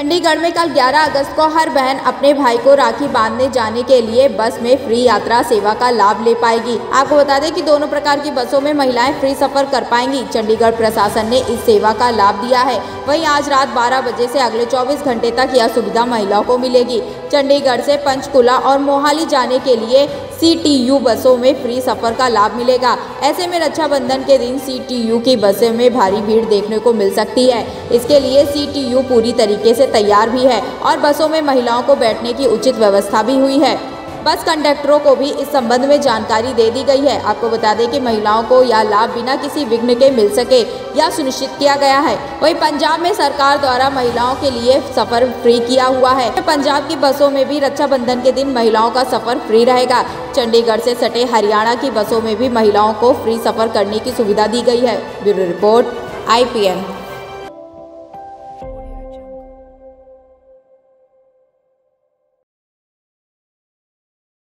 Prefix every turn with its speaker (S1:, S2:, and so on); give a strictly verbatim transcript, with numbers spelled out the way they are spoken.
S1: चंडीगढ़ में कल ग्यारह अगस्त को हर बहन अपने भाई को राखी बांधने जाने के लिए बस में फ्री यात्रा सेवा का लाभ ले पाएगी। आपको बता दें कि दोनों प्रकार की बसों में महिलाएं फ्री सफर कर पाएंगी। चंडीगढ़ प्रशासन ने इस सेवा का लाभ दिया है। वहीं आज रात बारह बजे से अगले चौबीस घंटे तक यह सुविधा महिलाओं को मिलेगी। चंडीगढ़ से पंचकुला और मोहाली जाने के लिए सी टी यू बसों में फ्री सफर का लाभ मिलेगा। ऐसे में रक्षाबंधन के दिन सी टी यू की बसों में भारी भीड़ देखने को मिल सकती है। इसके लिए सी टी यू पूरी तरीके से तैयार भी है और बसों में महिलाओं को बैठने की उचित व्यवस्था भी हुई है। बस कंडक्टरों को भी इस संबंध में जानकारी दे दी गई है। आपको बता दें कि महिलाओं को यह लाभ बिना किसी विघ्न के मिल सके यह सुनिश्चित किया गया है। वहीं पंजाब में सरकार द्वारा महिलाओं के लिए सफर फ्री किया हुआ है। पंजाब की बसों में भी रक्षाबंधन के दिन महिलाओं का सफर फ्री रहेगा। चंडीगढ़ से सटे हरियाणा की बसों में भी महिलाओं को फ्री सफर करने की सुविधा दी गई है। Bureau report I P N.